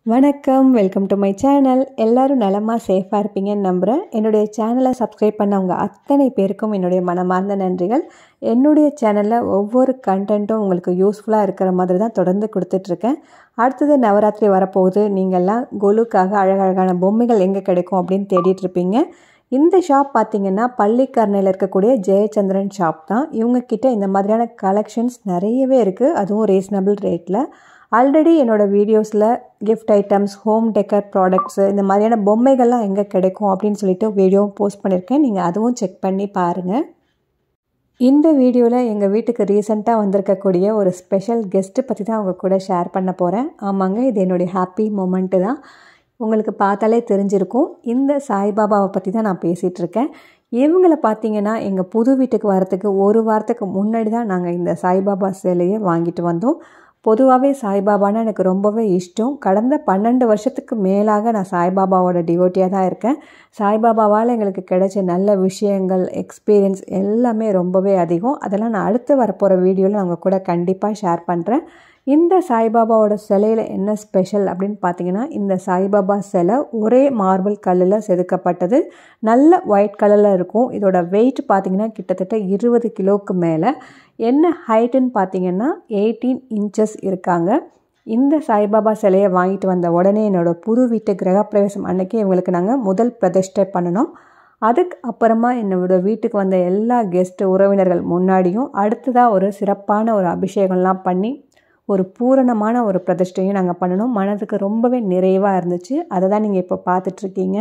வணக்கம், welcome to my channel. எல்லாரும் நலமாக சேஃபாக இருப்பீங்கன்னு நம்புகிறேன். என்னுடைய சேனலை சப்ஸ்கிரைப் பண்ணவங்க அத்தனை பேருக்கும் என்னுடைய மனமார்ந்த நன்றிகள். என்னுடைய சேனலில் ஒவ்வொரு கண்டென்ட்டும் உங்களுக்கு யூஸ்ஃபுல்லாக இருக்கிற மாதிரி தான் தொடர்ந்து கொடுத்துட்ருக்கேன். அடுத்தது நவராத்திரி வரப்போகுது. நீங்கள்லாம் கொலுக்காக அழகழகான பொம்மைகள் எங்கே கிடைக்கும் அப்படின்னு தேடிட்டுருப்பீங்க. இந்த ஷாப் பார்த்திங்கன்னா பள்ளிக்கரணையில் இருக்கக்கூடிய ஜெயச்சந்திரன் ஷாப் தான். இவங்கக்கிட்ட இந்த மாதிரியான கலெக்ஷன்ஸ் நிறையவே இருக்குது, அதுவும் ரீசனபிள் ரேட்டில். ஆல்ரெடி என்னோடய வீடியோஸில் gift items, home decor products, இந்த மாதிரியான பொம்மைகள்லாம் எங்கே கிடைக்கும் அப்படின்னு சொல்லிட்டு வீடியோவும் போஸ்ட் பண்ணியிருக்கேன். நீங்கள் அதுவும் செக் பண்ணி பாருங்கள். இந்த வீடியோவில் எங்கள் வீட்டுக்கு ரீசெண்டாக வந்திருக்கக்கூடிய ஒரு ஸ்பெஷல் கெஸ்ட்டு பற்றி தான் அவங்க கூட ஷேர் பண்ண போகிறேன். ஆமாங்க, இது என்னுடைய ஹாப்பி மொமெண்ட்டு தான். உங்களுக்கு பார்த்தாலே தெரிஞ்சிருக்கும். இந்த சாய்பாபாவை பற்றி தான் நான் பேசிகிட்ருக்கேன். இவங்களை பார்த்தீங்கன்னா எங்கள் புது வீட்டுக்கு வரத்துக்கு ஒரு வாரத்துக்கு முன்னாடி தான் நாங்கள் இந்த சாய்பாபா சிலையை வாங்கிட்டு வந்தோம். பொதுவாகவே சாய்பாபானா எனக்கு ரொம்பவே இஷ்டம். கடந்த 12 வருஷத்துக்கு மேலாக நான் சாய்பாபாவோட டிவோட்டியாக தான் இருக்கேன். சாய்பாபாவால் எங்களுக்கு கிடைச்ச நல்ல விஷயங்கள், எக்ஸ்பீரியன்ஸ் எல்லாமே ரொம்பவே அதிகம். அதெல்லாம் நான் அடுத்து வரப்போகிற வீடியோவில் நான் உங்கள் கூட கண்டிப்பாக ஷேர் பண்ணுறேன். இந்த சாய்பாபாவோட சிலையில் என்ன ஸ்பெஷல் அப்படின்னு பார்த்தீங்கன்னா, இந்த சாய்பாபா சிலை ஒரே மார்பிள் கல்லில் செதுக்கப்பட்டது. நல்ல ஒயிட் கலரில் இருக்கும். இதோட வெயிட் பார்த்திங்கன்னா கிட்டத்தட்ட 20 கிலோவுக்கு மேலே. என்ன ஹைட்டுன்னு பார்த்தீங்கன்னா 18 இன்ச்சஸ் இருக்காங்க. இந்த சாய்பாபா சிலையை வாங்கிட்டு வந்த உடனே என்னோடய புது வீட்டு கிரகப்பிரவேசம் அன்னைக்கு இவங்களுக்கு நாங்கள் முதல் பிரதிஷ்டை பண்ணணும். அதுக்கு அப்புறமா என்னோடய வீட்டுக்கு வந்த எல்லா கெஸ்ட்டு உறவினர்கள் முன்னாடியும் அடுத்ததாக ஒரு சிறப்பான ஒரு அபிஷேகம்லாம் பண்ணி ஒரு பூரணமான ஒரு பிரதிஷ்டையும் நாங்கள் பண்ணணும். மனதுக்கு ரொம்பவே நிறைவாக இருந்துச்சு. அதை தான் நீங்கள் இப்போ பார்த்துட்ருக்கீங்க.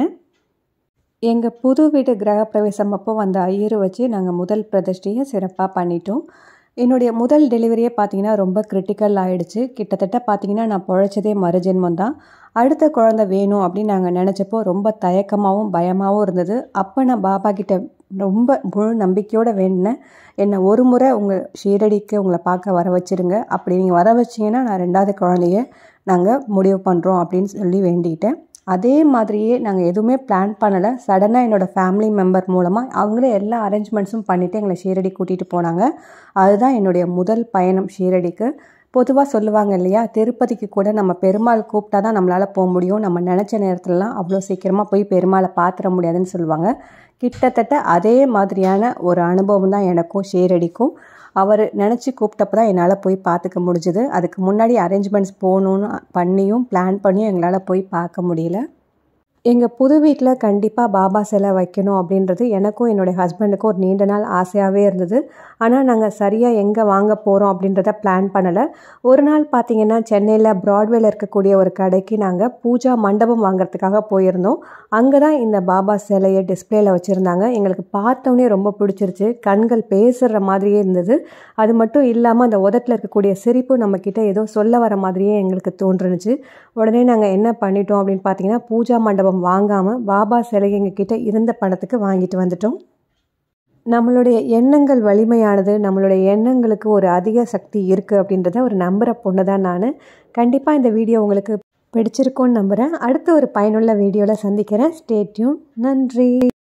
எங்கள் புது வீட்டு கிரகப்பிரவேசம் அப்போ வந்த ஐயரை வச்சு நாங்கள் முதல் பிரதிஷ்டையை சிறப்பாக பண்ணிட்டோம். என்னுடைய முதல் டெலிவரியே பார்த்திங்கன்னா ரொம்ப கிரிட்டிக்கல் ஆகிடுச்சு. கிட்டத்தட்ட பார்த்திங்கன்னா நான் பொழைச்சதே மறுஜென்மம் தான். அடுத்த குழந்தை வேணும் அப்படின்னு நாங்கள் நினச்சப்போ ரொம்ப தயக்கமாகவும் பயமாகவும் இருந்தது. அப்போ நான் பாபா கிட்ட ரொம்ப முழு நம்பிக்கையோடு வேண்டினேன், என்னை ஒரு முறை உங்கள் ஷீரடிக்கு உங்களை பார்க்க வர வச்சுருங்க. அப்படி நீங்கள் வர வச்சிங்கன்னா நான் 2வது குழந்தைய நாங்கள் முடிவு பண்ணுறோம் அப்படின்னு சொல்லி வேண்டிக்கிட்டேன். அதே மாதிரியே நாங்கள் எதுவுமே பிளான் பண்ணலை. சடனாக என்னோடய ஃபேமிலி மெம்பர் மூலமாக அவங்களே எல்லா அரேஞ்ச்மெண்ட்ஸும் பண்ணிவிட்டு எங்களை ஷீரடி கூட்டிகிட்டு போனாங்க. அதுதான் என்னுடைய முதல் பயணம் ஷீரடிக்கு. பொதுவாக சொல்லுவாங்க இல்லையா, திருப்பதிக்கு கூட நம்ம பெருமாள் கூப்பிட்டா தான் நம்மளால் போக முடியும். நம்ம நினச்ச நேரத்துலலாம் அவ்வளோ சீக்கிரமாக போய் பெருமாளை பார்த்துட முடியாதுன்னு சொல்லுவாங்க. கிட்டத்தட்ட அதே மாதிரியான ஒரு அனுபவம் தான் எனக்கும் ஷீரடிக்கும். அவர் நினச்சி கூப்பிட்டப்போ தான் என்னால் போய் பார்த்துக்க முடிஞ்சுது. அதுக்கு முன்னாடி அரேஞ்ச்மெண்ட்ஸ் போகணுன்னு பண்ணியும் பிளான் பண்ணியும் எங்களால் போய் பார்க்க முடியல. எங்கள் புது வீட்டில் கண்டிப்பாக பாபா சிலை வைக்கணும் அப்படின்றது எனக்கும் என்னுடைய ஹஸ்பண்டுக்கும் ஒரு நீண்ட நாள் ஆசையாகவே இருந்தது. ஆனால் நாங்கள் சரியாக எங்கே வாங்க போகிறோம் அப்படின்றத பிளான் பண்ணலை. ஒரு நாள் பார்த்திங்கன்னா சென்னையில் ப்ராட்வேல இருக்கக்கூடிய ஒரு கடைக்கு நாங்கள் பூஜா மண்டபம் வாங்கிறதுக்காக போயிருந்தோம். அங்கே தான் இந்த பாபா சிலையை டிஸ்பிளேயில் வச்சுருந்தாங்க. எங்களுக்கு பார்த்தோன்னே ரொம்ப பிடிச்சிருச்சு. கண்கள் பேசுகிற மாதிரியே இருந்தது. அது மட்டும் இல்லாமல் அந்த உதட்டில் இருக்கக்கூடிய சிரிப்பு நம்மக்கிட்ட ஏதோ சொல்ல வர மாதிரியே எங்களுக்கு தோன்றுனுச்சு. உடனே நாங்கள் என்ன பண்ணிட்டோம் அப்படின்னு பார்த்தீங்கன்னா, பூஜா மண்டபம் வாங்காமல் பாபா சிலை எங்ககிட்ட இருந்த பணத்துக்கு வாங்கிட்டு வந்துட்டோம். நம்மளுடைய எண்ணங்கள் வலிமையானது. நம்மளுடைய எண்ணங்களுக்கு ஒரு அதிக சக்தி இருக்குது அப்படின்றத ஒரு நம்புகிற பொண்ணு தான் நான். கண்டிப்பாக இந்த வீடியோ உங்களுக்கு பிடிச்சிருக்கும்னு நம்புகிறேன். அடுத்த ஒரு பயனுள்ள வீடியோவில் சந்திக்கிறேன். Stay tune. நன்றி.